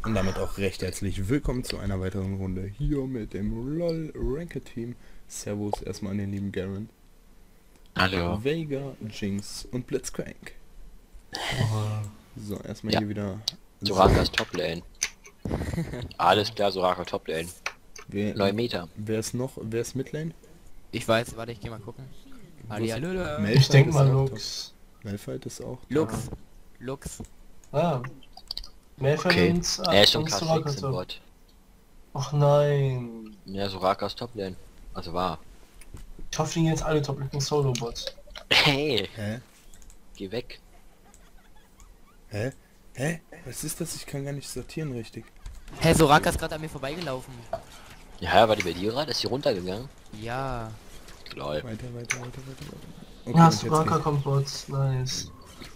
Und damit auch recht herzlich willkommen zu einer weiteren Runde hier mit dem LOL Ranked Team. Servus erstmal an den lieben Garen, Hallo. Veiga, Jinx und Blitzcrank. So, erstmal Ja, hier wieder. Soraka ist Toplane. Alles klar, Soraka Toplane. Wer, Neue Meter. wer ist Midlane? Ich weiß, warte, ich geh mal gucken. Hallihallo. Malphite Ich denke ist mal auch top. Lux. Malphite ist auch top. Lux. Ah. Malphite Okay. und, Er ist schon und krass Soraka fix im top. Bot. Ach nein. Ja, Soraka ist Toplane. Also war. Ich hoffe, die gehen jetzt alle top. Ich bin Solo-Bot. Hey, Hä? geh weg. Hä? Hä? Was ist das? Ich kann gar nicht sortieren richtig. Hey, Soraka ist gerade an mir vorbeigelaufen. Ja, war die bei dir gerade? Ist die runtergegangen? Ja. Lol. Weiter. Okay, Ja, und jetzt Soraka geht's. kommt Bot. Nice.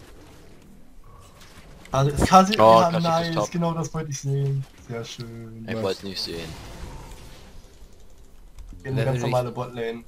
Also, Kasi, Oh, ja, Kasi ist nice. top. Genau das wollte ich sehen. Sehr schön. Ich wollte es nicht sehen. In eine Wer ganz will normale Botlane.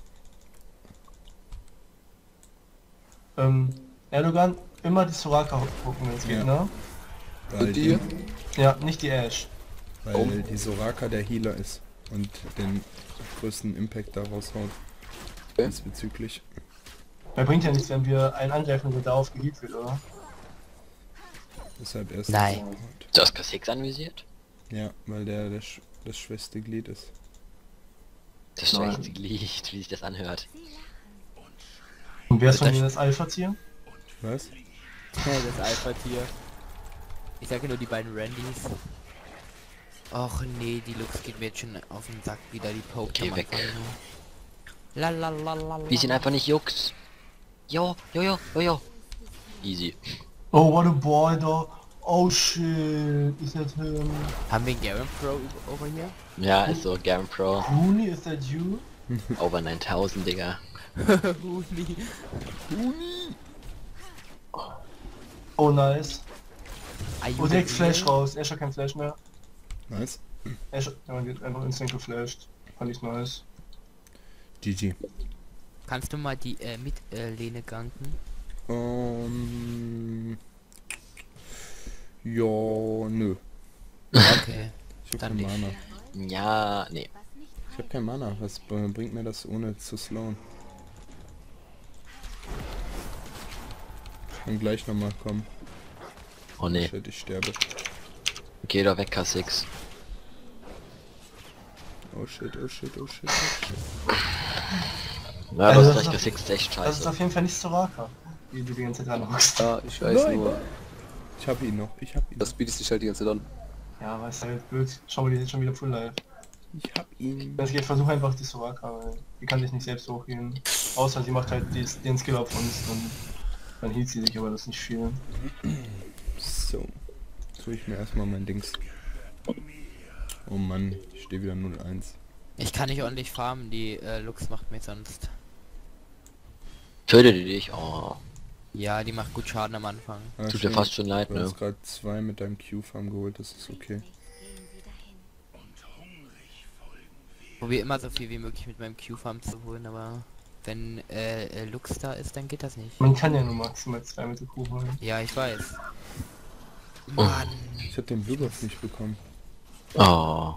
Erdogan, immer die Soraka gucken, wenn es geht, Ja. ne? Weil die, Ja, nicht die Ashe. weil die Soraka der Healer ist und den größten Impact daraus haut. Diesbezüglich. Weil bringt ja nichts, wenn wir einen angreifen, der darauf gehielt wird, oder? Deshalb erst. Nein. Du hast K6 anvisiert? Ja, weil der das schwächste Glied ist. Das Nein. schlechte Glied, wie sich das anhört. Und wer ist von Das- mir das Alpha-Tier? Was? Das Alpha-Tier. Ich sage nur die beiden Randys. Och nee, die Lux geht mir jetzt schon auf den Sack wieder, die Poke. Geh am weg. Anfang nur. Lalalala. Wir sind einfach nicht Jux. Jo. Easy. Oh, what a boy, da. Oh shit. Is that him? Haben wir einen Garen Pro over hier? Ja, ist so, Garen Pro. Rooney, is that you? Over 9000, Digga. Huni. Oh, nice. Are you Oh, direkt the Flash real? raus. Ashe hat kein Flash mehr. Nice. Ashe, ja, man wird einfach instant geflasht. Fand ich nice. GG. Kannst du mal die mit Lene ganken? Ja, nö. Okay. Ich hab Dann kein nicht. Mana. Ja, nee. Ich hab kein Mana. Was bringt mir das ohne zu slowen? Ich kann gleich nochmal kommen. Oh nee. Shit, ich sterbe. Geh doch weg, K6. Oh shit. Ja, Also aber das das ist K6 ist echt Das ist scheiße. auf jeden Fall nicht Soraka, wie du die ganze Zeit ranhockst. Ja, ich weiß Nein. nur, Ich hab ihn noch. das bietet sich halt die ganze Zeit an. Ja, weißt du, halt blöd. Schau mal, die ist schon wieder full live. Ich hab ihn. Wenn es geht, versuch einfach die Soraka, weil die kann sich nicht selbst hochgehen. Außer sie macht halt den Skill auf uns, dann hielt sie sich, aber das ist nicht viel. So. Tue ich mir erstmal mein Dings. Oh Mann, ich stehe wieder 0-1. Ich kann nicht ordentlich farmen, die Lux macht mir sonst. Töte die dich? Oh, Ja, die macht gut Schaden am Anfang. Ah, tut dir fast schon leid, Du ne? hast gerade 2 mit deinem Q-Farm geholt, das ist okay. Probier immer so viel wie möglich mit meinem Q-Farm zu holen, aber wenn Lux da ist, dann geht das nicht. Man kann ja nur maximal 2 mit der Kuh holen. Ja, ich weiß. Oh. Mann. Ich hab den Blue Buff nicht bekommen. Oh.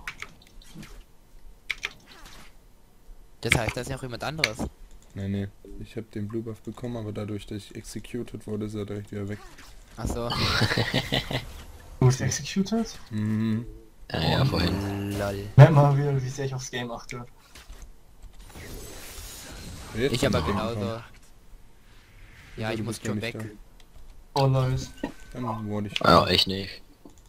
Das heißt, da ist ja auch jemand anderes. Nee. Ich hab den Blue Buff bekommen, aber dadurch, dass ich executed wurde, ist er direkt wieder weg. Achso. Du bist executed? Mhm. Ja, vorhin. Lol. Merk mal wieder, wie sehr ich aufs Game achte. Jetzt Ich aber kommt der genauso. Gegenkampf. Ja, Also, ich du muss bist noch schon nicht weg. Oh, nice. da. Dann wurde ich. Ja, ich nicht.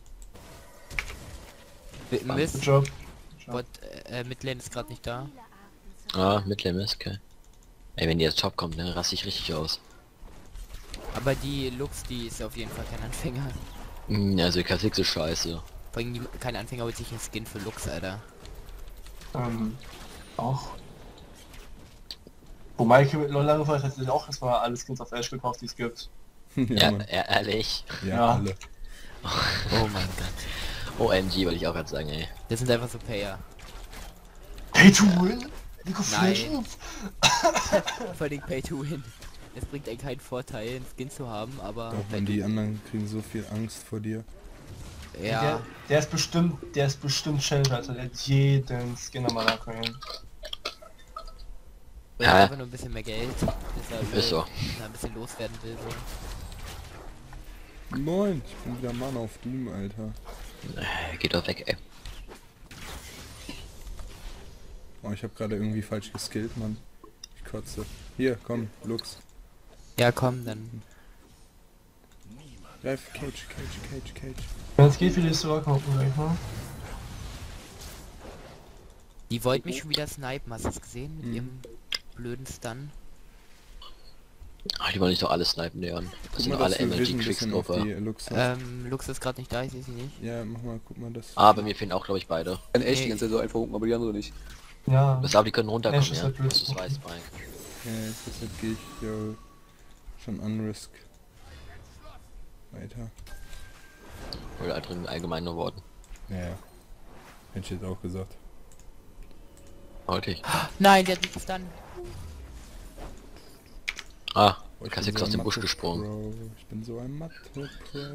Mist, Good job. Bot, Midlane ist gerade nicht da. Ah, Midlane ist okay. Ey, wenn die jetzt Top kommt, ne, raste ich richtig aus. Aber die Lux, die ist auf jeden Fall kein Anfänger. Also K6 ist scheiße. Vor allem kein Anfänger holt sich einen Skin für Lux, Alter. Auch. Wo Maike mit LoL angefangen hat, hat sich auch erstmal alle Skins auf Ash gekauft, die es gibt. ja, Ja, Mann. ehrlich. Ja, Ja. alle. Oh mein Gott. OMG wollte ich auch gerade sagen, ey. Das sind einfach so Payer. Pay to win? League of Nein. Legends? Vor allem Pay to Win. Es bringt einen keinen Vorteil, einen Skin zu haben, aber Doch, wenn die anderen kriegen so viel Angst vor dir. Ja. Der ist bestimmt Shelter, also der hat jeden Skin am Monaco hin. Oder Ja. einfach nur ein bisschen mehr Geld. Deshalb, Ist so. ein bisschen loswerden will. So. Moin, ich bin wieder Mann auf Doom, Alter. Geht doch weg, ey. Oh, ich habe gerade irgendwie falsch geskillt, Mann. Ich kotze. Hier, komm, Lux. Ja, komm, dann. Greif, Cage. Wenn es geht, will ich sogar kaufen gleich, ne? Die wollten mich schon wieder snipen, hast du das gesehen? Mit ihrem blöden Stun. Ach, die wollen nicht doch alle snipen, Leon. Das Guck sind mal, alle dass du MLG Vision ein bisschen auf Quicksilver. die Lux hast. Lux ist gerade nicht da, ich sehe sie nicht. Ja, mach mal, guck mal das. Ah, bei mir fehlen auch, glaube ich, beide. Kann echt Nee. die ganze Zeit so einfach hucken, aber die andere nicht. Ja. Das aber die können runterkommen, Ash ist ja. halt blöd. Das ist weiß, Mike. Okay, deshalb gehe ich ja schon unrisk. Weiter. Oder halt in allgemeinen Worten. Ja, hätte ich jetzt auch gesagt. Okay. Nein, der hat mich gestunt. Ah, Oh, ich bin Kassix so aus ein dem Busch Mathe gesprungen. Pro. Ich bin so ein Mathe-Pro.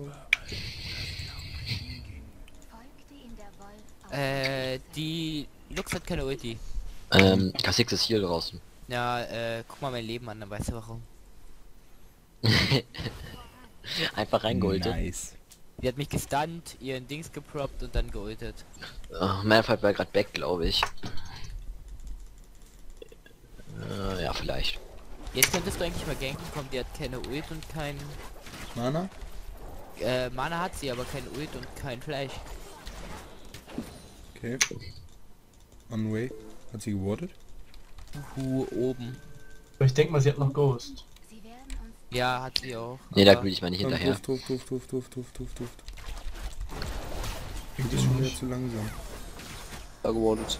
Die Lux hat keine Ulti. Kassix ist hier draußen. Ja, guck mal mein Leben an, dann weißt du warum. Einfach reingeultet. Nice. Die hat mich gestunt, ihren Dings geproppt und dann geultet. Malphite war gerade weg, glaube ich. Ja, vielleicht. Jetzt könntest du eigentlich mal ganken kommen, die hat keine Ult und kein... Mana? Mana hat sie, aber kein Ult und kein Fleisch. Okay. On way. Hat sie gewartet? Oben. Aber ich denke mal, sie hat noch Ghost. Ja, hat sie auch. Nee, da aber- will ich mal nicht Komm, hinterher. Duft. Ich bin schon wieder zu langsam. Da gewartet.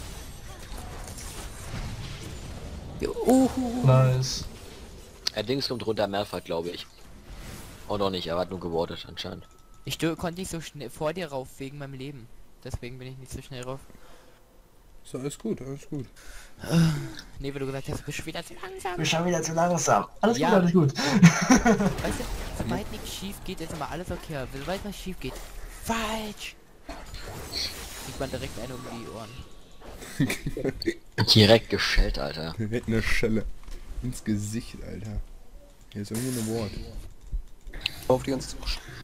Nice. Dings kommt runter, Malphite, glaube ich. Oh, noch nicht, er hat nur gewartet anscheinend. Ich konnte nicht so schnell vor dir rauf wegen meinem Leben. Deswegen bin ich nicht so schnell rauf. So, alles gut, alles gut. Nee, weil du gesagt hast, du bist wieder zu langsam. Wir schauen wieder zu langsam. Alles Ja. gut, alles gut. Weißt du, sobald nichts schief geht, ist immer alles okay. Aber sobald was schief geht, falsch. Kriegt man direkt eine um die Ohren. Direkt geschellt, Alter. Direkt eine Schelle. Ins Gesicht, Alter. Hier ist irgendwo eine Ward. Auf die ganze Zeit.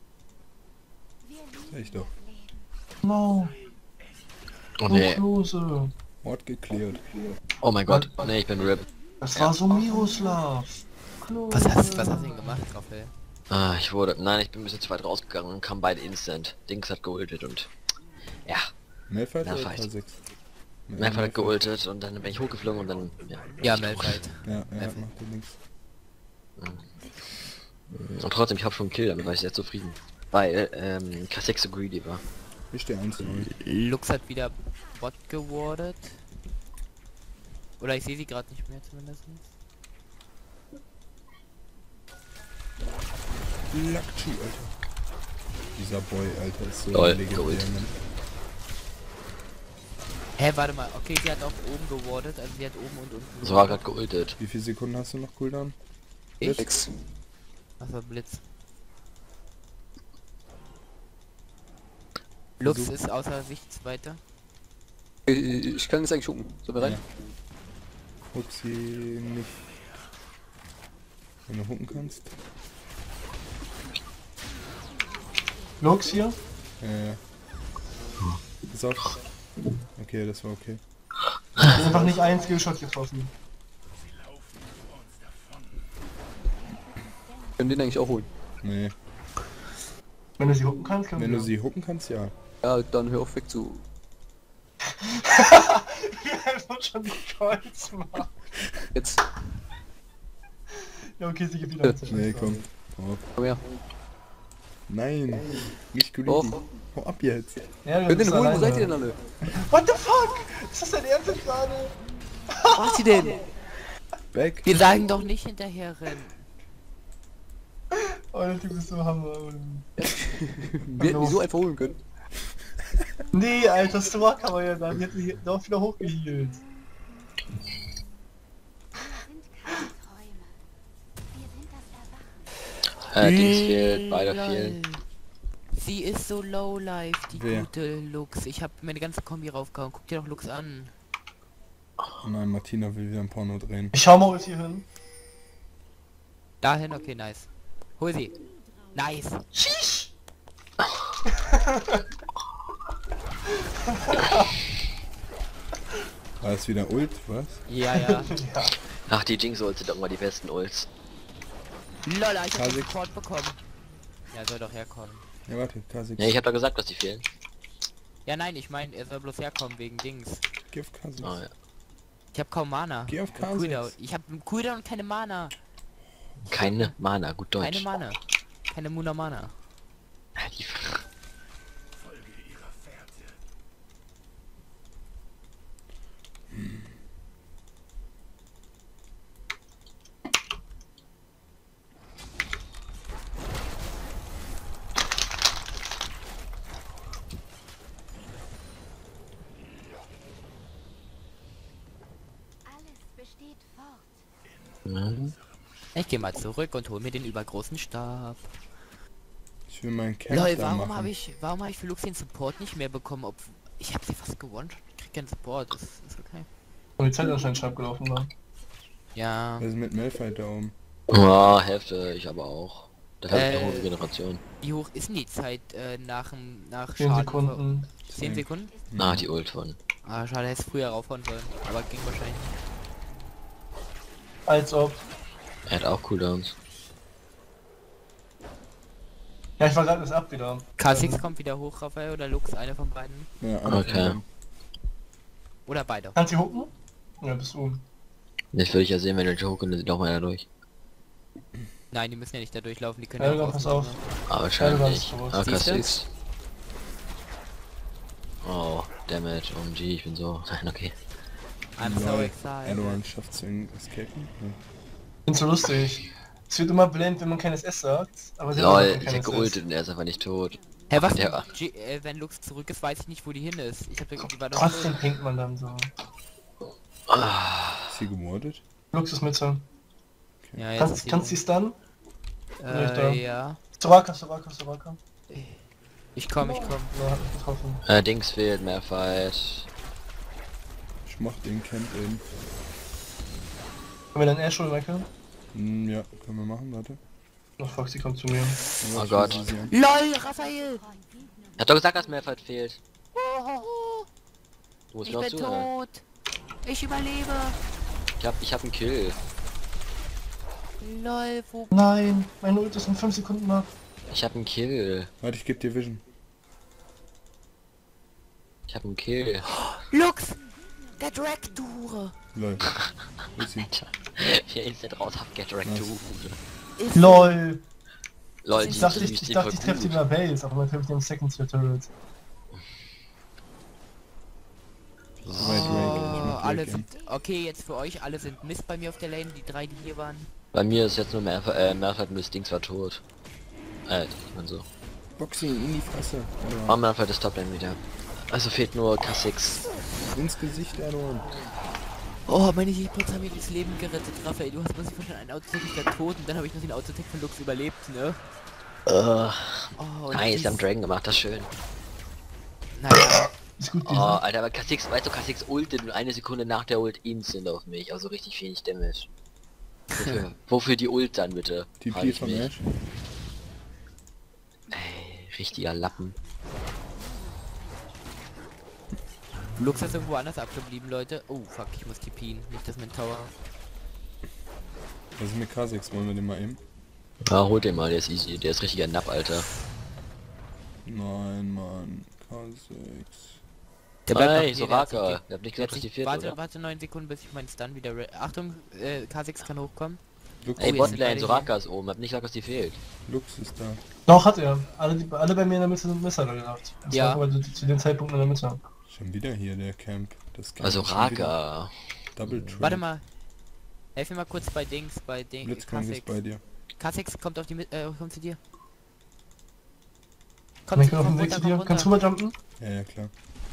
Sag ich doch. No. Oh nee. Klose. Ward geklärt. Oh mein Gott. Nee, ich bin RIP. Das war so Miroslav. Klose. Was hast du denn gemacht, Raphael? Ah, ich wurde... Nein, ich bin ein bisschen zu weit rausgegangen und kam beide instant. Dings hat geultet und... Ja, Malphite oder Malphite. K6? Malphite hat geultet und dann bin ich hochgeflogen und dann... Ja, Malphite. Ja, macht dir nichts. Und trotzdem, ich habe schon einen Kill, damit war ich sehr zufrieden. Weil, Kassix so greedy war. Ich stehe 1-0. Lux hat wieder Bot gewardet. Oder ich sehe sie gerade nicht mehr zumindest. Lucky, Alter. Dieser Boy, Alter, ist so Lol, legendär, geholt. Mann. Hä, warte mal. Okay, sie hat auch oben gewardet. Also sie hat oben und unten So war gerade geultet. Wie viele Sekunden hast du noch Cooldown? Ich? 6. Was war Blitz? Lux Versuch. ist außer Sicht weiter. Ich kann jetzt eigentlich gucken. Sollen wir rein? Ja. Huck sie nicht. Wenn du hucken kannst. Lux hier. Pass auf. Okay, das war okay. Einfach nicht einen Skillshot getroffen. Können den eigentlich auch holen. Nee. Wenn du sie hucken kannst, können Wenn wir. du sie hucken kannst, ja. Ja, dann hör auf weg zu. einfach schon die Kreuz machen. Jetzt. Ja, okay, sie gibt wieder. Nee, komm. Hau ab. Komm her. Nein. Nicht greedy. Doch. Hau ab jetzt. Ja, du Könnt bist den holen, wo alleine. seid ihr denn alle? What the fuck? Ist das dein Ernst jetzt gerade? Was sie denn? Back. Wir sagen doch nicht hinterher rennen. Oh, der Typ ist so Hammer. Wir hätten die so einfach holen können. Nee, Alter, Stork haben wir ja dann. Die hat sich doch wieder hochgehielt. Dings fehlt, beide fehlen. Sie ist so low life, die Wer? gute Lux. Ich habe meine ganze Kombi raufgehauen. Guck dir doch Lux an. Oh nein, Martina will wieder ein Porno drehen. Ich schau mal hier hin. Dahin, okay, nice. Hol sie. Nice. War es wieder Ult, was? Ja, ja. Ja. Ach, die Jinx-Ults sind doch immer die besten Ults. Lolla, ich hab den Kasik. Support bekommen. Ja, soll doch herkommen. Ja, warte, Kasix. Ja, ich hab doch gesagt, dass die fehlen. Ja, nein, ich meine, er soll bloß herkommen wegen Dings. Geh auf Kasix. Ah, ja. Ich hab kaum Mana. Geh auf Cooldown. Kasix. Ich hab einen Cooldown und keine Mana. Keine Mana, gut Deutsch. Keine Mana. Keine Muna Mana. Die Alles besteht fort. Mhm. Ich gehe mal zurück und hol mir den übergroßen Stab. Ich will meinen Camp Lol, da warum machen. habe ich für Lux den Support nicht mehr bekommen? Ich habe sie fast gewonnen. Ich krieg keinen Support, das ist okay. Und die Zeit anscheinend schon abgelaufen war. Ja. Was ist mit Malphite da oben? Oh, Hälfte, ich aber auch. Das hat eine Äh, hohe Generation. Wie hoch ist denn die Zeit nach 10 Schaden? Sekunden. 10 Sekunden? Ah, die Ult von. Ah, schade, hätte es früher raufhauen sollen. Aber ging wahrscheinlich nicht. Als ob. Er hat auch Cooldowns. Ja, ich war gerade das ab wieder. K6 kommt wieder hoch, Raphael oder Lux, eine von beiden. Ja, Okay. Oder beide. Kannst du hucken? Ja, bist du. Das würde ich ja sehen, wenn wir joken, dann laufen wir da durch. Nein, die müssen ja nicht da durchlaufen, die können Ja, ja dann auch pass rausgehen, auf. ne? Aber wahrscheinlich. Ja, du warst Ah, raus. krass, Siehste? X. Oh, Damage, OMG, ich bin so. Nein, okay. I'm so Lol. excited. Erdogan schafft es zu escapen. Ja. Find's so lustig. Es wird immer blind, wenn man kein SS sagt. Aber sie Lol, sagt ich kein hab geultet und er ist einfach nicht tot. Hä, was? Ja. Wenn Lux zurück ist, weiß ich nicht, wo die hin ist. Ich hab die war doch Trotzdem pinkt man dann so. Ist sie gemordet? Luxus mit so. Ja, jetzt ist Kannst du stunnen? ja. Soraka. Ich komm. Ja, hat mich getroffen. Dings fehlt, mehr Fight. Ich mach den Camp eben. Können wir dann Ash holen, Michael? Ja, können wir machen, warte. Noch Foxy kommt zu mir. Ja, Oh warte, Gott. ich rufe sie an. LOL, Raphael! Er hat doch gesagt, dass mehr Fight fehlt. Du musst Ich mir auch bin zuhören. tot! Ich überlebe! Ich hab einen Kill. LOL, wo... Nein, meine Ult ist in 5 Sekunden ab. Ich hab einen Kill. Warte, ich geb dir Vision. Ich hab einen Kill. Lux! Der Drag, du Hure! Lol. Wo ist sie? Hier instant raus, hab Get Wrecked, du. Ist LOL! Leute, Ich dachte, die ich treffe die in der Base, aber dann treffe ich die im Second Tier Turret. Wait, ich Oh, mach alle Drake sind... Okay, jetzt für euch, alle sind Mist bei mir auf der Lane, die drei, die hier waren. Bei mir ist jetzt nur mehr Fight und das Ding war tot. Ich mein so. Boxing in die Fresse. Oh, Erdogan. mehr Fight ist Toplane wieder. Also fehlt nur K6. Ins Gesicht, Erdogan. Oh, meine Hitbots haben mir das Leben gerettet, Raphael. Du hast mir schon einen Autotech, ich war tot und dann habe ich noch den Autotech von Lux überlebt, ne? Oh, und Nice, dies- wir haben Dragon gemacht, das ist schön. Naja, Ist gut Oh, gewesen. Alter, aber K6, weißt du, K6 ultet und eine Sekunde nach der Ult instant auf mich. Also richtig wenig Damage. Wofür die Ult dann bitte? Frag TP ich von mich. Ash. Ey, richtiger Lappen. Lux ist irgendwo anders abgeblieben, Leute. Oh, fuck, ich muss TPen. Nicht, dass mein Tower... Was ist mit K6? Wollen wir den mal eben? Ja, holt den mal, der ist easy. Der ist richtiger Napp, Alter. Nein, Mann. K6. Der bleibt noch Hey, hier, Soraka. Ihr habt nicht gesagt, dass die fehlt, Warte, oder? warte 9 Sekunden, bis ich meinen Stun wieder... Achtung, K6 kann hochkommen. Lux, Ey, Oh, jetzt sind Botlane, beide Soraka ist oben. Hab nicht gesagt, dass die fehlt. Lux ist da. Doch, hat er. Alle bei mir in der Mitte sind Messer da gehabt. Das Ja. war aber zu dem Zeitpunkt in der Mitte. Schon wieder hier der Camp. Das Camp Also ist schon wieder Raka. Double Trade. Warte mal. Helf mir mal kurz bei Dings, bei Blitzkrank ist bei K6. dir. K6 kommt auf die kommt zu dir. Komm, auf komm den Weg zu runter, dir. komm Kannst du runter. rüberjumpen? Ja, ja, klar.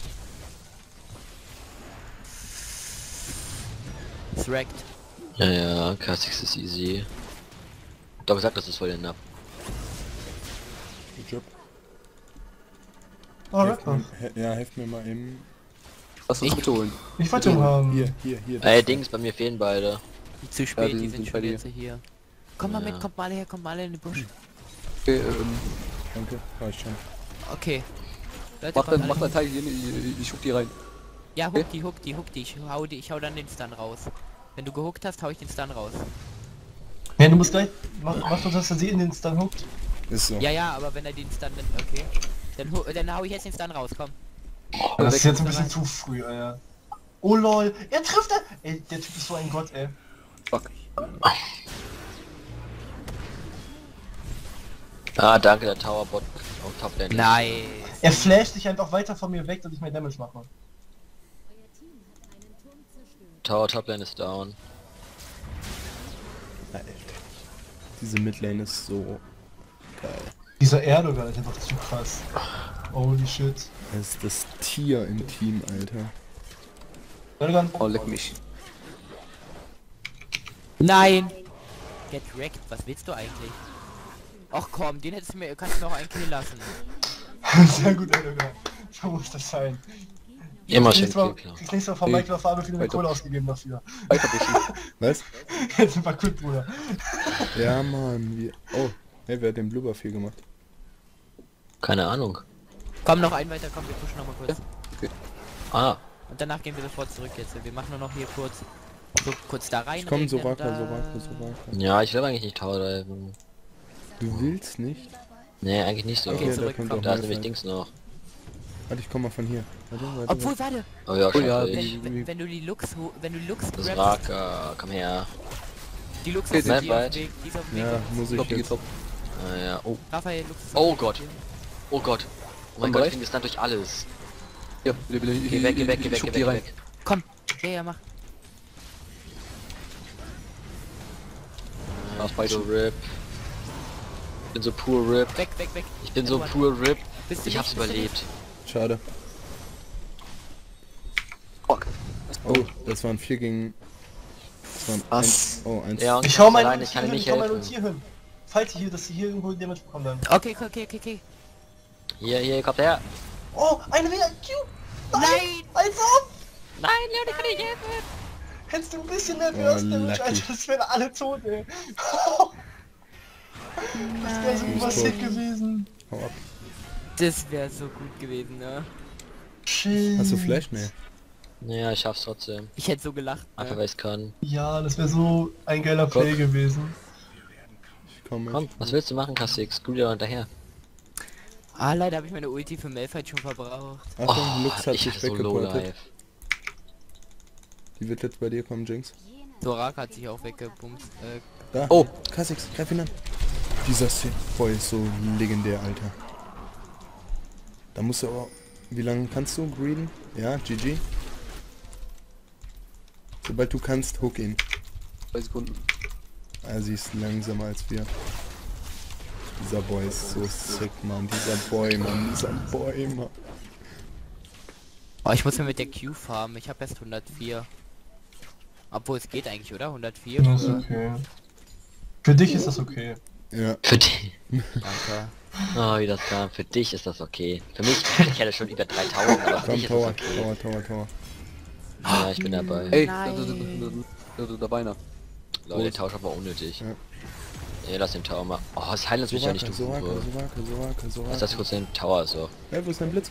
Ist wrecked. Ja, ja, K6 ist easy. Doch gesagt, das ist voll der Napp. Good Job. Oh, Helft Rapper. mir, ja, helft mir mal eben. Lass uns bitte holen. Ich wollte ihn haben. Hier. Ey, Dings, bei mir fehlen beide. Zu spät, die die sind sind bei schon dir. jetzt hier. Kommt mal Ja. mit, kommt mal alle her, kommt mal alle in den Busch. Okay, Danke, reicht schon. Okay. Leute, mach kommt dann, mach alle. dann Teil hier, ich schuck die rein. Ja, huck die. Ich hau dann den Stun raus. Wenn du gehuckt hast, hau ich den Stun raus. Ja, du musst gleich. Mach doch, dass er sie in den Stun huckt. Ist so. Ja, aber wenn er den Stun nimmt, okay. Dann hau ich jetzt den Stun raus, komm. Das ist jetzt ein bisschen zu früh, Alter. Oh lol, er trifft er! Ey, der Typ ist so ein Gott, ey. Fuck. Ah, danke, der Towerbot auf Toplane. Nice. Er flasht sich einfach weiter von mir weg, dass ich mehr Damage mache. Tower Toplane ist down. Alter. Diese Midlane ist so geil. Dieser Erdogan ist einfach zu krass. Holy shit. Er ist das Tier im Team, Alter. Erdogan? Oh, leck mich. Nein! Get wrecked, was willst du eigentlich? Ach komm, den hättest du mir, kannst du mir auch einen Kill lassen. Sehr gut, Erdogan. So muss das sein. Immer schön Kriegst mal- Kill, klar. kriegst nächstes Mal von Michael auf Arme viel mehr Weiter. Kohle ausgegeben dafür. Weiter Buschi. Was? Jetzt sind wir gut, Bruder. Ja, Mann. Oh, hey, wer hat den Blubber viel gemacht? Keine Ahnung. Komm noch einen weiter, komm, wir pushen noch mal kurz. Ah, Und danach gehen wir sofort zurück jetzt. Wir machen nur noch hier kurz da rein. Komm, regnen, Soraka. ja, ich will eigentlich nicht Tower diven. Du willst nicht? Nee, eigentlich nicht so. Okay, da zurück, kommt komm. auch Da ist nämlich Malphite. Dings noch. Warte, ich komm mal von hier. Warte. Obwohl, warte, Oh ja, Oh ja, schaffe ich. wenn du die Lux Das grabst, Raka, komm her. die Lux Okay, ist auf Malphite. dem Weg, die ist auf dem Weg. Ja, muss ich Top, die jetzt. Top. Ah ja, oh. Raphael, Lux ist Oh auf dem Gott. Weg. Oh Gott. Oh mein Am Gott, Bereich? ich bin gestunt durch alles. Ja, Geh weg, geh weg, geh ich weg, schuck geh die weg, rein. weg. Komm, ja, mach. Ah, So falsch. RIP. Ich bin so pur RIP. Weg. Ich bin so Edward, pur RIP. bist du Ich hab's nicht- bist du überlebt. Schade. Fuck. Oh, das waren 4 gegen... Das waren Was? Oh, 1. Ja, und Ich hau mein allein, Ult ich hier kann hin, nicht ich hau mein Ult helfen. hier hin. Falls hier, dass sie hier irgendwo Damage bekommen dann. Okay. Hier, kommt her. Oh, eine wieder! Q! Nein! Also! Nein, Leon, ich kann nicht helfen. Hättest du ein bisschen mehr Burst Damage, lucky. Alter, das wären alle tot, ey. Das wäre so übersick gewesen. Hau ab. Das wäre so gut gewesen, ne? Shit. Hast du Flash? Nee. Ja, ich schaff's trotzdem. Ich hätte so gelacht. Einfach weil ich's kann. Ja, das wäre so ein geiler Play gewesen. Ich komm mit. Komm, was willst du machen, Kassix? Du dir hinterher. Ah, leider habe ich meine Ulti für Malphite schon verbraucht. Achtung, Lux hat Oh, ich sich hatte so low weggeportet. life. Die wird jetzt bei dir kommen, Jinx. Soraka hat sich auch weggebumst. Da. Oh. Kha'Zix, greif ihn an. Dieser Boy ist so legendär, Alter. Da musst du aber... Wie lange kannst du greeden? Ja, GG. Sobald du kannst, hook ihn. 2 Sekunden. Ah, sie ist langsamer als wir. Dieser Boy ist so sick, Mann. Dieser Boy, Mann. Oh, ich muss mir mit der Q farmen. Ich habe erst 104. Obwohl es geht eigentlich, oder? 104? Das ist okay. Für dich ist das okay. Ja. Für dich. Danke. Oh, wie das kam. Für dich ist das okay. Für mich, ich hätte schon über 3000, aber für Komm, dich ist das Tower, okay. Tower. Ja, ich bin dabei. Ey, Nein. da beinahe. Leute, der Tausch war unnötig. Ja. Ja, lass den Tower mal. Oh, das heilt uns mich ja nicht, du Hure. Soraka. Lass das kurz den Tower so. Hey, wo ist dein Blitz?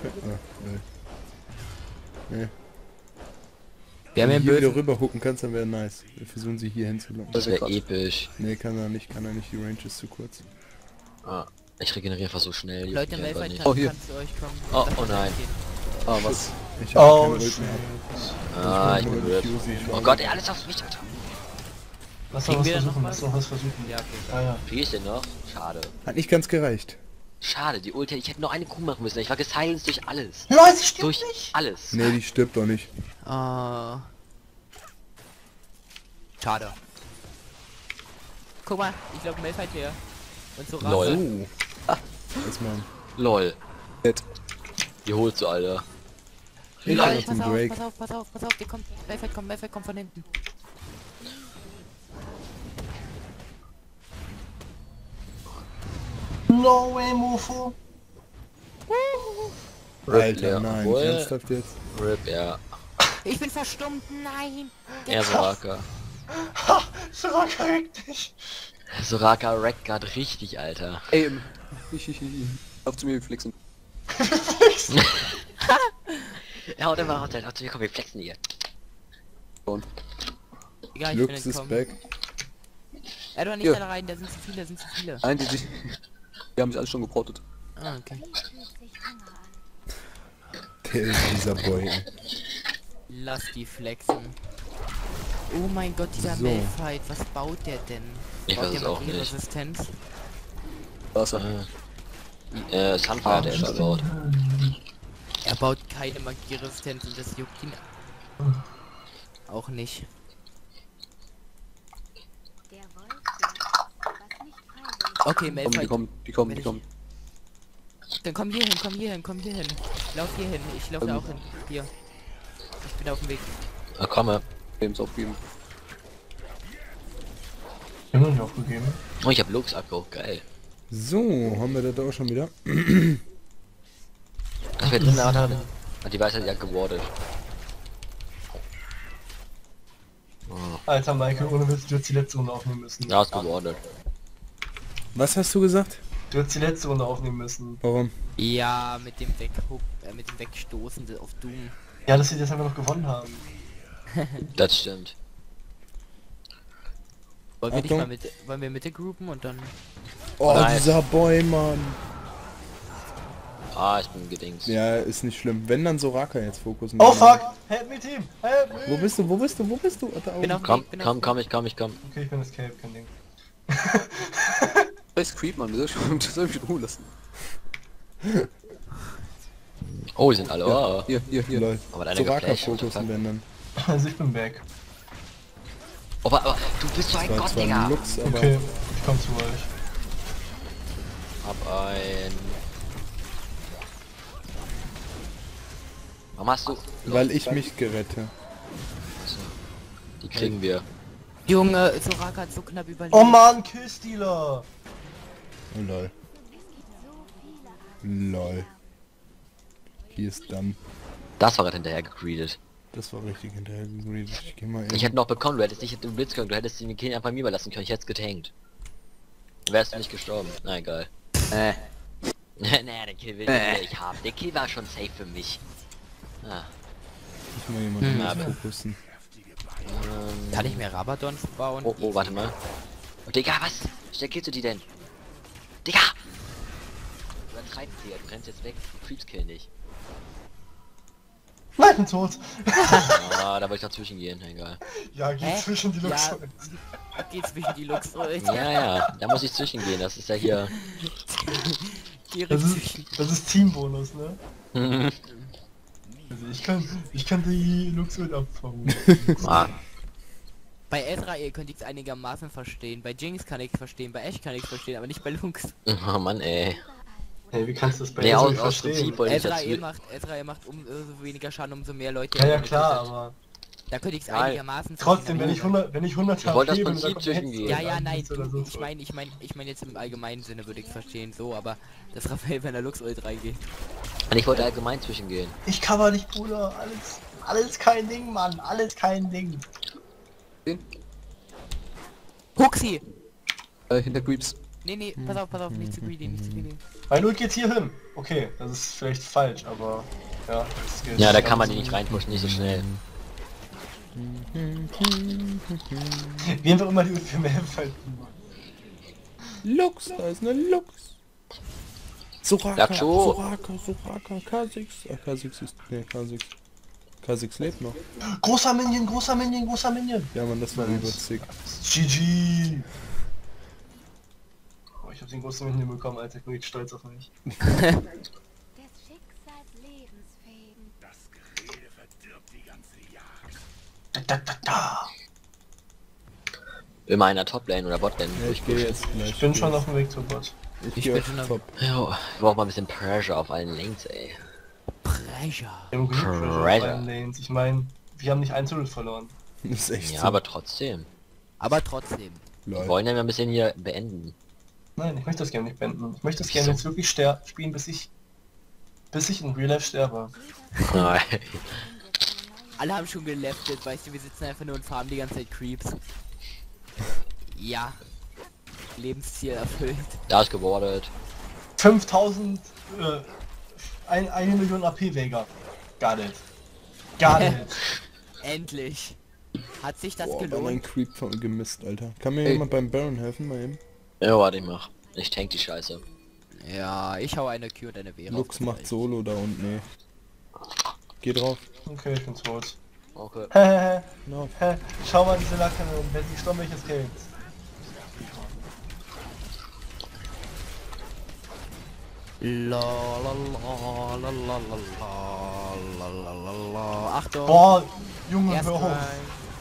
Nee. Wir haben Wenn ja du hier wieder böse. rüber hucken kannst, dann wäre nice. Wir versuchen sie hier hinzulocken. Das wäre episch. Nee, kann er nicht, die Range ist zu kurz. Ah, ich regeneriere einfach so schnell. juckt Leute, mich einfach Malphite nicht. kann, Oh, hier. kannst du euch kommen. Oh, Lass oh uns nein. gehen. Ah, was? Ich hab Oh, keine Ult shit. mehr. Ah, ich nur bin die RIP. Fuse, ich Oh war- Gott, ey, alles auf mich, Alter. Lass doch Kriegen was wir da noch versuchen, was? lass doch was versuchen. Ja, okay. Ah ja. Krieg ich den noch? Schade. Hat nicht ganz gereicht. Schade, die Ulti, ich hätte noch eine Kuh machen müssen. Ich war gesilenced durch alles. Leute, sie stimmt Durch nicht! alles. Nee, die stirbt doch nicht. Ah. Schade. Guck mal, ich glaube Malphite leer. Und so Lol. Oh. Erstmal. Lol. Nett. Die holst du, Alter. Ich Lol, auf den Drake. pass auf, der kommt. Malphite kommt von hinten. No way, Mofo! Alter, nein, Obwohl- ernsthaft jetzt? RIP, ja. Ich bin verstummt, nein! Er Soraka. Ha! Soraka regt dich! Soraka wreckt gerade richtig, Alter. Ey, auf zu mir flexen. Er haut immer raus, er haut zu mir, komm, wir flexen hier. Und Egal, ich bin Lux ist entkommen. back. Doch nicht Ja. alle rein, da sind zu viele, da sind zu viele. nein, die haben mich alle schon geportet. Ah, okay. Der ist dieser Boy. Ey. Lass die flexen. Oh mein Gott, dieser So. Malphite, was baut der denn? Ich Baut weiß der es auch nicht. Magieresistenz? Wasser. Sunfire hat er schon gebaut. Er baut keine Magieresistenz und das juckt ihn auch nicht. Okay, Komm, Malphite. die kommen. Dann komm hier hin, komm hier hin, komm hier hin. Lauf hier hin, ich laufe da auch hin. Hier. Ich bin auf dem Weg. Na, komme. Games aufgeben. Ich hab noch nicht aufgegeben. Oh, ich hab Lux abgeholt, geil. So, haben wir das auch schon wieder? Das wäre drin, aber die Weisheit ja gewardet. Alter Michael, ohne Witz, du hättest die letzte Runde aufnehmen müssen. Ja, ist gewardet. Was hast du gesagt? Du hättest die letzte Runde aufnehmen müssen. Warum? Ja, mit dem mit dem Wegstoßen auf Doom. Ja, dass sie das einfach noch gewonnen haben. Das stimmt. Wollen wir nicht Achtung. mal wollen wir Mitte groupen und dann... Oh, Nein. dieser Boy, Mann. Ah, ich bin gedings. Ja, ist nicht schlimm. Wenn, dann Soraka jetzt fokussen. Oh fuck! Help me Team! Help me! Wo bist du? Wo bist du? Wo bist du? Da Bin oben. auf dem Komm, Weg, bin auf komm, dem komm, Weg. ich komm. Okay, ich bin Escape, kein Ding. Scheiß Creep, Mann, das soll mich in Ruhe lassen. Oh, die sind alle, oh. Hier. Lol. Aber deine Soraka geflasht. fokussen, wenn dann. Also ich bin back. Aber du bist so ein War Gott, zwar Digga. ein Lux, aber... Okay, ich komm zu euch. Hab ein... Warum hast du... Weil ich mich gerette. Die kriegen wir. Junge, Soraka hat so knapp überlebt. Oh Mann, Killstealer! Oh, lol. Lol. Hier ist dann. Das war gerade hinterher gegreedet. Das war richtig hinterher gegreedet. Ich geh mal Ich eben. hätte noch bekommen, du hättest nicht den Blitz können, du hättest den Kill einfach mir überlassen können, ich hätte es getankt. Wärst du nicht gestorben. Na egal. Nee, den Kill will ich haben. Der Kill war schon safe für mich. Ah. Ich mal jemanden Ja, anders fokussen. Kann ich mir Rabadons bauen? Oh, warte mal. Oh, Digga, was? Schnell killst du die denn? Digga! Übertreibst hier, du rennst jetzt weg, du Creeps killen dich. Nein, ich bin tot! Ah, da wollte ich dazwischen gehen, egal. Ja, geht Hä? zwischen die Lux. Ja, geht zwischen die Lux. Ja, da muss ich zwischengehen, das ist ja hier... Das ist Teambonus, ne? Also ich kann die Lux mit abfangen. Ah, Bei Ezrael könnte ich es einigermaßen verstehen. Bei Jinx kann ich es verstehen, bei Ash kann ich es verstehen, aber nicht bei Lux. oh Mann, ey. Hey, wie kannst du das bei Nee, Ezreal aus verstehen? Prinzip wollte ich Ezrael dazu... macht umso weniger Schaden, umso mehr Leute. Ja, ja er klar, tötet. aber Da könnte ich es Nein. einigermaßen trotzdem, wenn verstehen, ich 100 Ich wollte das HP bin, Prinzip dann kommt der zwischengehen. Ja, Headset ja, oder nein, eins oder so. ich meine jetzt im allgemeinen Sinne würde ich es verstehen, so, aber das Raphael, wenn der Lux Ult reingeht. Und ich wollte allgemein zwischengehen. Ich cover dich, Bruder. Alles kein Ding, Mann. Alles kein Ding. Huxi! Hinter Creeps. Nee, pass auf, nicht zu greedy, nicht zu greedy. Mein Ult geht hier hin. Okay, das ist vielleicht falsch, aber ja. Das geht. Ja, da kann man die nicht reinpushen, nicht so schnell. Wie einfach immer die Ult für mehr finden. Lux, da ist eine Lux. Soraka, Lacho. Soraka, K6. Ah, K6 ist... Ne, K6. K6 lebt noch. Großer Minion, großer Minion, großer Minion. Ja, Mann, das war Nice. überzig. GG. Oh, ich hab den großen Minion bekommen, Alter. Ich bin richtig stolz auf mich. Des Schicksals Lebensfäden. Da. Immer einer Toplane oder Botlane Ja, ich gehe jetzt gleich. Ich bin schon auf dem Weg zur Bot. Ich bin gehe schon auf auf- Top. Jo, wir brauchen mal ein bisschen Pressure auf allen Lanes, ey. Pressure. Wir haben genug Pressure auf Pressure. allen Lanes. Ich meine, wir haben nicht ein Ult verloren. Das ist echt Ja, so. aber trotzdem. Aber trotzdem. Wir Lol. wollen ja ein bisschen hier beenden. Nein, ich möchte das gerne nicht beenden. Ich möchte das Wieso? gerne jetzt wirklich spielen, bis ich bis ich in Real Life sterbe. Nein. Alle haben schon geleftet, weißt du, wir sitzen einfach nur und farmen die ganze Zeit Creeps. Ja. Lebensziel erfüllt. Da ist gewordet. 5000, 1 Million AP Vega. Got it. Got it. Endlich. Hat sich das Boah, bei gelohnt? meinem Creep gemisst, Alter. Kann mir Ey. jemand beim Baron helfen, mal eben? Ja, warte, ich mach. Ich tank die Scheiße. Ja, ich hau eine Q und eine Vera. Lux macht Solo da unten, nee. Geh drauf. Okay, ich bin tot. Okay. Hehehe. No. Schau mal diese Lackkanone, wenn sie stumm welches killt. La la la la la la la la la la. Achtung. Boah, Junge, Erst hör auf. rein.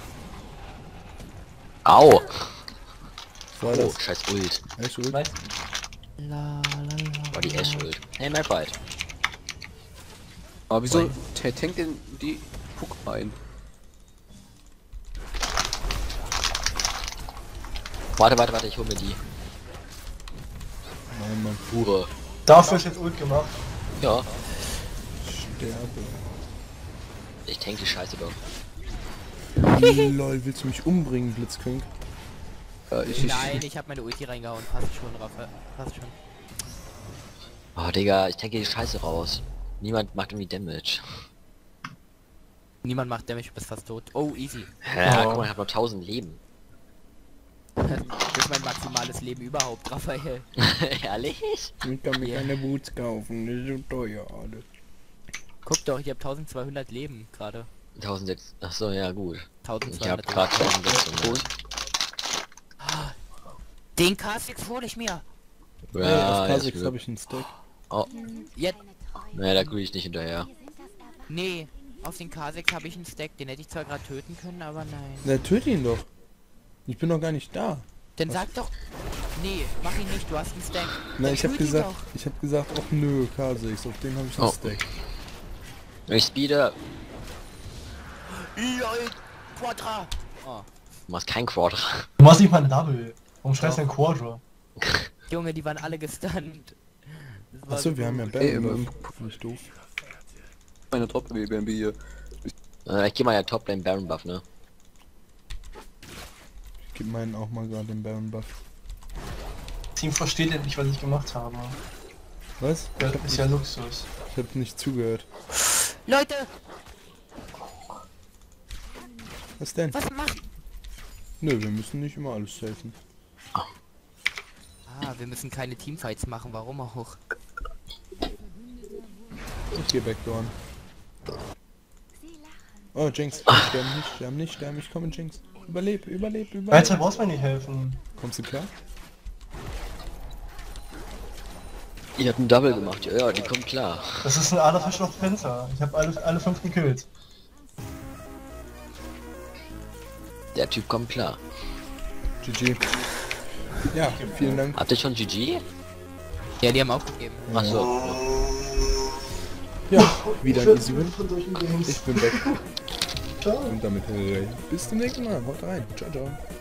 Au! Was war Oh, das? scheiß Ult. Echt gut? Nice. La la la. War die Ash-Ult. Hey, Mapfight. Aber wieso tankt denn die Puck ein? Warte, ich hol mir die. Nein, Mann. Hure. Dafür ist jetzt Ult gemacht. Ja, Sterbe. ich tank die Scheiße doch. Lol, willst du mich umbringen, Blitzkrieg? Nein, ich hab meine Ulti reingehauen. Passt schon, Raphael. Passt schon. Oh, Digga, ich tanke die Scheiße raus. Niemand macht irgendwie Damage. Niemand macht Damage, du bist fast tot. Oh, easy. Ja, Oh. guck mal, ich hab noch 1000 Leben. Das ist mein maximales Leben überhaupt, Raphael. Ehrlich? Ich kann mir keine Boots kaufen, das ist so teuer, alles. Guck doch, ich habe 1200 Leben gerade. 1600. Achso, ja gut. Ich hab 1200 grad 1600. Den K6 hole ich mir. Ja, auf jetzt K6 habe ich einen Stack. Oh, Jetzt. naja, da grüße ich nicht hinterher. Nee, auf den K6 habe ich einen Stack. Den hätte ich zwar gerade töten können, aber nein. Na, töte ihn doch. Ich bin noch gar nicht da. Dann sag doch. Nee, mach ihn nicht, du hast einen Stack. Na, Dann ich habe töt ihn gesagt, doch. ach nö, K6, auf den habe ich einen Oh. Stack. Ich speede. LOL, Quadra. Oh, Du machst kein Quadra. Du machst nicht mal ein Double. Warum schreist du ein Quadra? Junge, die waren alle gestunt. Das war Achso, so wir haben ja gut. Baron. Nicht doof. Meine Top-WBMB hier. Ich geh mal ja Top-Lane Baron Buff, ne? Ich gebe meinen auch mal gerade den Baron Buff. Team versteht endlich, was ich gemacht habe. Was? Ja, ist ja Luxus. Ich hab nicht zugehört. Leute, Was denn? was macht... Nö, wir müssen nicht immer alles helfen. Ah, wir müssen keine Teamfights machen, warum auch? Ich geh backdooren. Oh, Jinx. Sterben nicht. Ich komme, Jinx. Überleb. Weiter brauchst du mir nicht helfen. Kommst du klar? Ich hab einen Double gemacht, ja, die kommt klar. Das ist ein Aderfisch auf Fenster. Ich habe alle 5 gekillt. Der Typ kommt klar. GG. Ja, vielen Dank. Habt ihr schon GG? Ja, die haben aufgegeben. Achso. Ja, wieder ein Easy Win. Ich bin weg. Und damit bis zum nächsten Mal. Haut rein. Ciao, ciao.